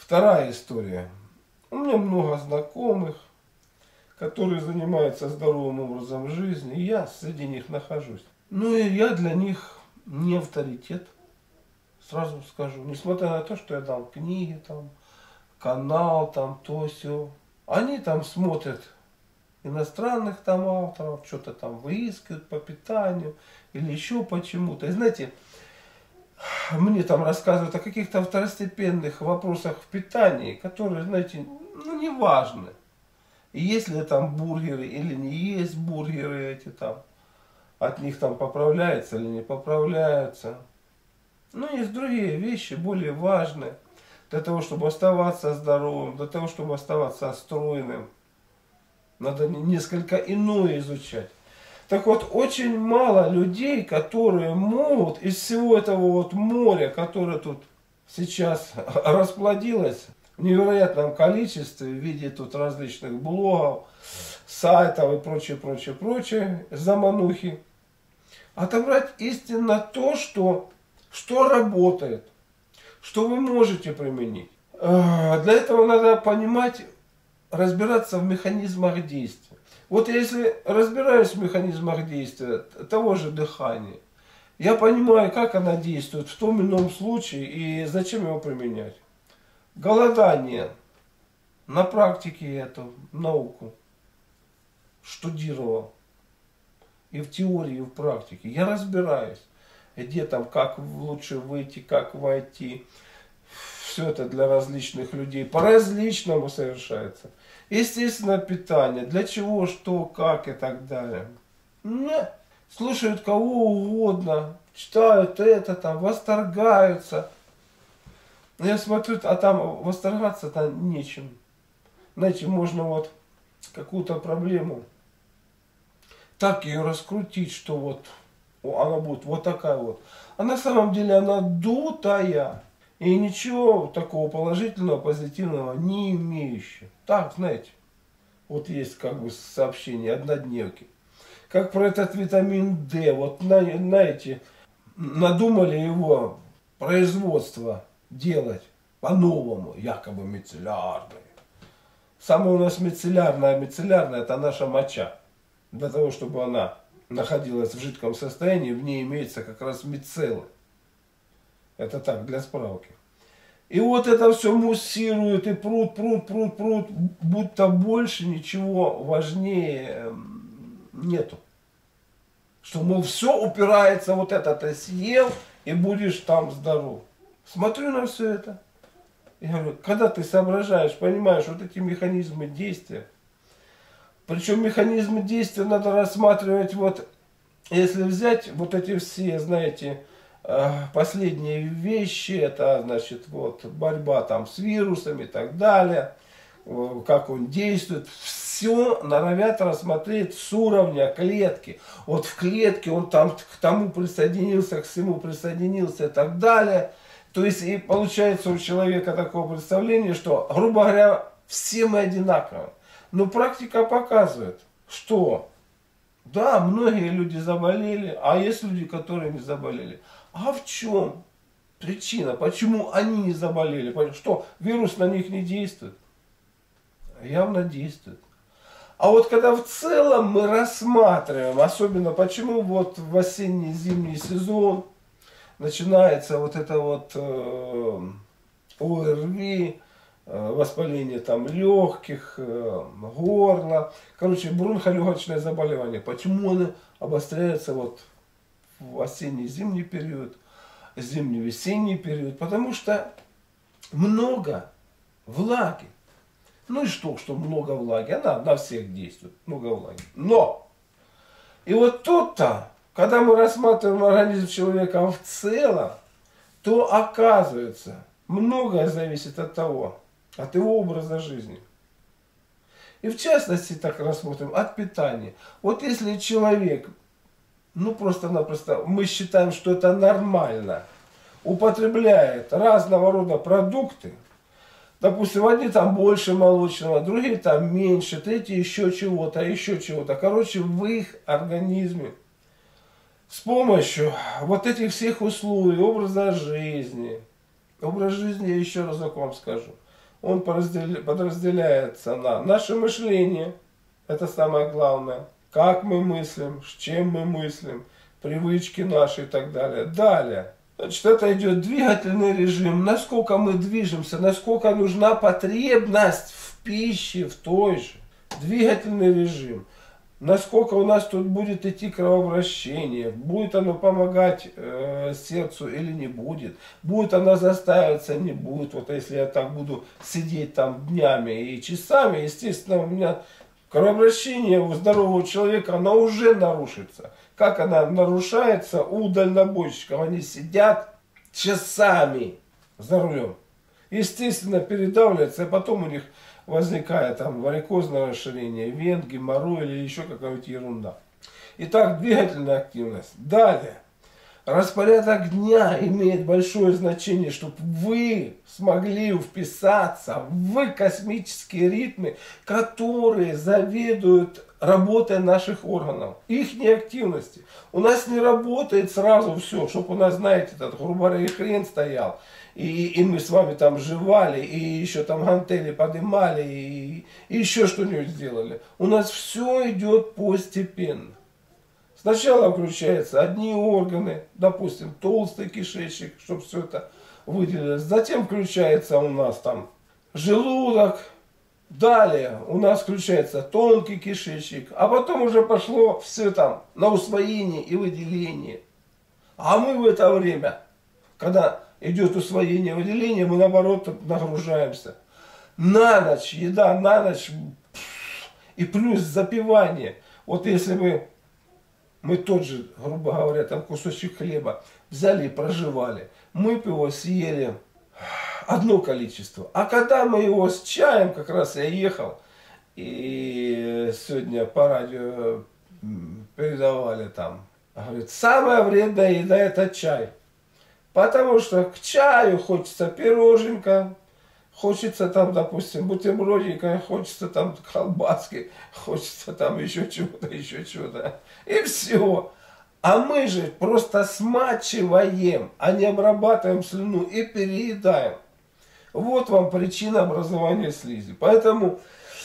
Вторая история. У меня много знакомых, которые занимаются здоровым образом жизни, и я среди них нахожусь. Ну и я для них не авторитет, сразу скажу. Несмотря на то, что я дал книги, там, канал, там, то все. Они там смотрят иностранных там авторов, что-то там выискивают по питанию или еще почему-то. И знаете, мне там рассказывают о каких-то второстепенных вопросах в питании, которые, знаете, ну не важны. И есть ли там бургеры или не есть бургеры эти там, от них там поправляется или не поправляется. Ну, есть другие вещи, более важные, для того, чтобы оставаться здоровым, для того, чтобы оставаться стройным. Надо несколько иное изучать. Так вот, очень мало людей, которые могут из всего этого вот моря, которое тут сейчас расплодилось в невероятном количестве, в виде тут различных блогов, сайтов и прочее, заманухи, отобрать истинно то, что работает, что вы можете применить. Для этого надо понимать, разбираться в механизмах действия. Вот если разбираюсь в механизмах действия того же дыхания, я понимаю, как она действует в том или ином случае и зачем его применять. Голодание. На практике эту науку штудировал. И в теории, и в практике. Я разбираюсь, где там, как лучше выйти, как войти. Все это для различных людей. По-разному совершается. Естественно, питание. Для чего, что, как и так далее. Нет. Слушают кого угодно. Читают это там, восторгаются. Я смотрю, а там восторгаться-то нечем. Знаете, можно вот какую-то проблему так ее раскрутить, что вот она будет вот такая вот. А на самом деле она дутая. И ничего такого положительного, позитивного не имеющего. Так, знаете, вот есть как бы сообщение, однодневки. Как про этот витамин D. Вот, знаете, надумали его производство делать по-новому, якобы мицеллярный. Самое у нас мицеллярное это наша моча. Для того, чтобы она находилась в жидком состоянии, в ней имеется как раз мицеллы. Это так, для справки. И вот это все муссирует и прут, будто больше ничего важнее нету. Что, мол, все упирается, вот это ты съел и будешь там здоров. Смотрю на все это. Я говорю, когда ты соображаешь, понимаешь вот эти механизмы действия. Причем механизмы действия надо рассматривать, вот, если взять вот эти все, знаете, последние вещи, это, значит, вот, борьба там с вирусами и так далее, как он действует, все норовят рассмотреть с уровня клетки. Вот в клетке он там к тому присоединился, к всему присоединился и так далее. То есть и получается у человека такое представление, что, грубо говоря, все мы одинаковы. Но практика показывает, что да, многие люди заболели, а есть люди, которые не заболели. А в чем причина? Почему они не заболели? Что, вирус на них не действует? Явно действует. А вот когда в целом мы рассматриваем, особенно почему вот в осенне-зимний сезон начинается вот это вот ОРВИ, воспаление там легких, горла, короче, бронхолегочное заболевание. Почему оно обостряется вот в осенне-зимний период, зимне-весенний период? Потому что много влаги. Ну и что много влаги? Она на всех действует, много влаги. Но! И вот тут-то, когда мы рассматриваем организм человека в целом, то оказывается, многое зависит от того, от его образа жизни. И в частности, так рассмотрим, от питания. Вот если человек, ну просто-напросто, мы считаем, что это нормально, употребляет разного рода продукты, допустим, одни там больше молочного, другие там меньше, третьи еще чего-то, еще чего-то. Короче, в их организме с помощью вот этих всех условий, образ жизни, я еще разок вам скажу, он подразделяется на наше мышление, это самое главное, как мы мыслим, с чем мы мыслим, привычки наши и так далее. Далее, значит, это идет двигательный режим, насколько мы движемся, насколько нужна потребность в пище, в той же. Двигательный режим. Насколько у нас тут будет идти кровообращение, будет оно помогать сердцу или не будет, будет оно застаиваться, не будет. Вот если я так буду сидеть там днями и часами, естественно, у меня кровообращение у здорового человека, оно уже нарушится. Как она нарушается у дальнобойщиков? Они сидят часами за рулем. Естественно, передавливается, а потом у них возникает там варикозное расширение вен, геморрой или еще какая-нибудь ерунда. Итак, двигательная активность. Далее. Распорядок дня имеет большое значение, чтобы вы смогли вписаться в космические ритмы, которые заведуют работой наших органов, их неактивности. У нас не работает сразу все, чтобы у нас, знаете, этот, грубо говоря, хрен стоял. И мы с вами там жевали, и еще там гантели поднимали, и еще что-нибудь сделали. У нас все идет постепенно. Сначала включаются одни органы, допустим, толстый кишечник, чтобы все это выделилось. Затем включается у нас там желудок. Далее у нас включается тонкий кишечник. А потом уже пошло все там на усвоение и выделение. А мы в это время, когда идет усвоение и выделение, мы наоборот нагружаемся. На ночь, еда на ночь. И плюс запивание. Вот если бы мы тот же, грубо говоря, там кусочек хлеба взяли и прожевали. Мы бы его съели одно количество. А когда мы его с чаем, как раз я ехал, и сегодня по радио передавали там, говорит, самая вредная еда это чай. Потому что к чаю хочется пироженка, хочется там, допустим, бутербродика, хочется там колбаски, хочется там еще чего-то, еще чего-то. И все. А мы же просто смачиваем, а не обрабатываем слюну и переедаем. Вот вам причина образования слизи. Поэтому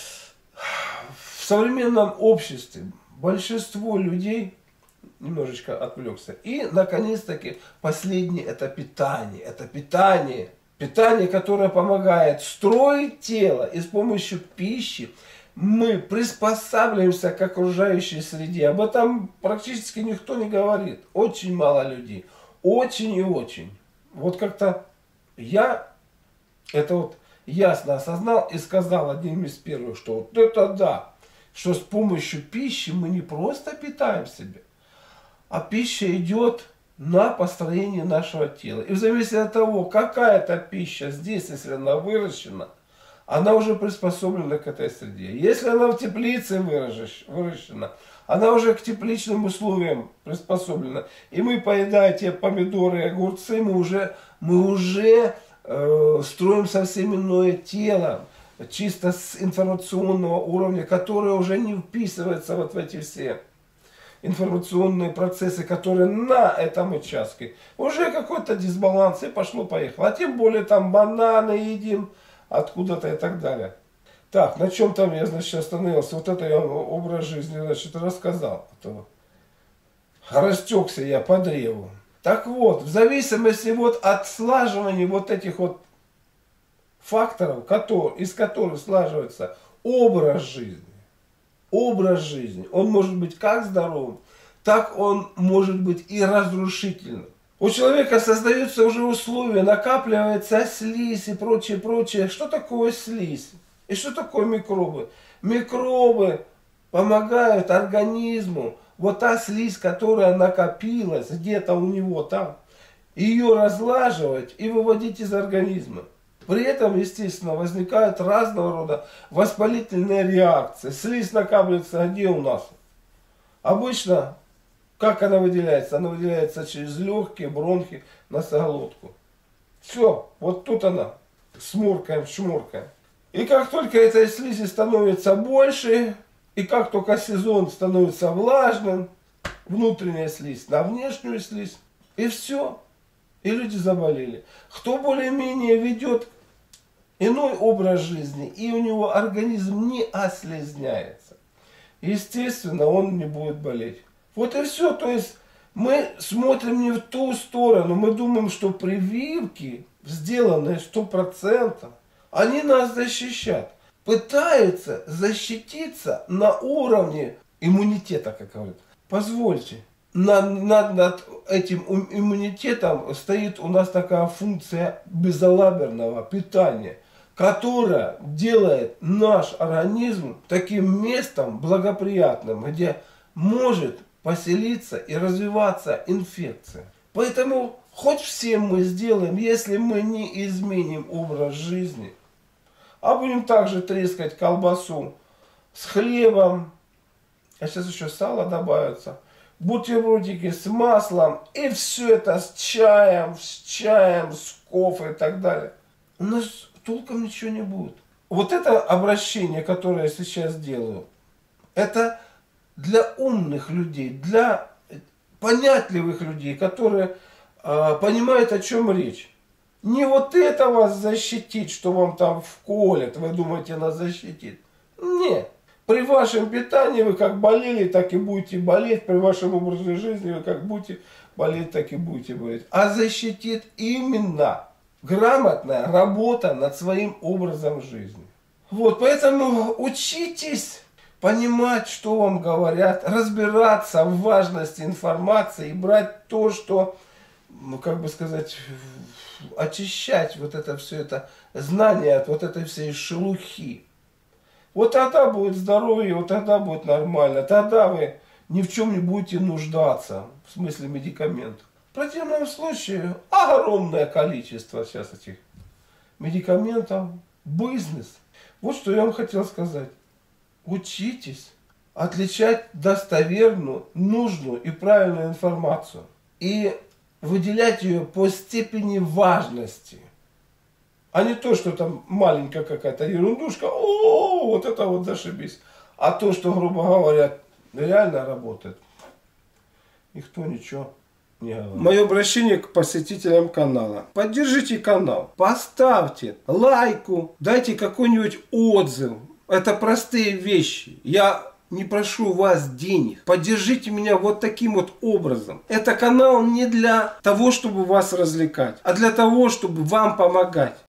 в современном обществе большинство людей, немножечко отвлекся, и наконец-таки последнее это питание. Это питание. Питание, которое помогает строить тело, и с помощью пищи мы приспосабливаемся к окружающей среде. Об этом практически никто не говорит. Очень мало людей. Очень и очень. Вот как-то я это вот ясно осознал и сказал одним из первых, что вот это да, что с помощью пищи мы не просто питаем себя, а пища идет на построение нашего тела. И в зависимости от того, какая это пища здесь, если она выращена, она уже приспособлена к этой среде. Если она в теплице выращена, она уже к тепличным условиям приспособлена. И мы, поедая те помидоры и огурцы, мы уже строим совсем иное тело, чисто с информационного уровня, которое уже не вписывается вот в эти все информационные процессы, которые на этом участке. Уже какой-то дисбаланс, и пошло-поехало. А тем более там бананы едим откуда-то и так далее. Так, на чем там я, значит, остановился? Вот это я образ жизни, значит, рассказал. Растекся я по древу. Так вот, в зависимости вот от слаживания вот этих вот факторов, из которых слаживается образ жизни. Образ жизни. Он может быть как здоровым, так он может быть и разрушительным. У человека создаются уже условия, накапливается слизь и прочее, прочее. Что такое слизь? И что такое микробы? Микробы помогают организму, вот та слизь, которая накопилась где-то у него там, ее разлаживать и выводить из организма. При этом, естественно, возникают разного рода воспалительные реакции. Слизь накапливается где у нас? Обычно, как она выделяется? Она выделяется через легкие, бронхи, носоглотку. Все, вот тут она. Смуркаем, шмуркаем. И как только этой слизи становится больше, и как только сезон становится влажным, внутренняя слизь на внешнюю слизь, и все. И люди заболели. Кто более-менее ведет иной образ жизни, и у него организм не ослизняется. Естественно, он не будет болеть. Вот и все. То есть мы смотрим не в ту сторону. Мы думаем, что прививки, сделанные 100%, они нас защищат. Пытаются защититься на уровне иммунитета, как говорят. Позвольте. Над этим иммунитетом стоит у нас такая функция безалаберного питания, которая делает наш организм таким местом благоприятным, где может поселиться и развиваться инфекция. Поэтому хоть всем мы сделаем, если мы не изменим образ жизни, а будем также трескать колбасу с хлебом, а сейчас еще сало добавится, бутербродики с маслом, и все это с чаем, с кофе и так далее. У нас толком ничего не будет. Вот это обращение, которое я сейчас делаю, это для умных людей, для понятливых людей, которые понимают, о чем речь. Не вот это вас защитит, что вам там вколят, вы думаете, нас защитит. Нет. При вашем питании вы как болели, так и будете болеть. При вашем образе жизни вы как будете болеть, так и будете болеть. А защитит именно грамотная работа над своим образом жизни. Вот, поэтому учитесь понимать, что вам говорят, разбираться в важности информации и брать то, что, ну, как бы сказать, очищать вот это все это знание от вот этой всей шелухи. Вот тогда будет здоровье, вот тогда будет нормально, тогда вы ни в чем не будете нуждаться, в смысле медикаментов. В противном случае огромное количество сейчас этих медикаментов, бизнес. Вот что я вам хотел сказать. Учитесь отличать достоверную, нужную и правильную информацию. И выделять ее по степени важности. А не то, что там маленькая какая-то ерундушка, о, вот это вот зашибись. А то, что, грубо говоря, реально работает, никто ничего не говорит. Мое обращение к посетителям канала. Поддержите канал, поставьте лайку, дайте какой-нибудь отзыв. Это простые вещи. Я не прошу вас денег. Поддержите меня вот таким вот образом. Это канал не для того, чтобы вас развлекать, а для того, чтобы вам помогать.